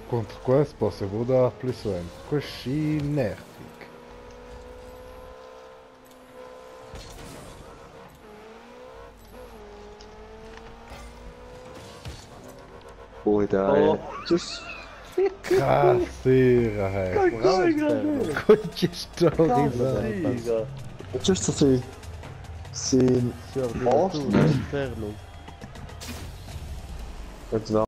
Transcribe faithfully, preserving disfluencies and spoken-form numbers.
Contro questo posso dar plus un. Così nervig. Ui, dai. Tschüss. Cassera, hey. Che storia. Figa. Tschüss, Sophie. Sin Sœur de Arsch. retour, Ferlo. Jetzt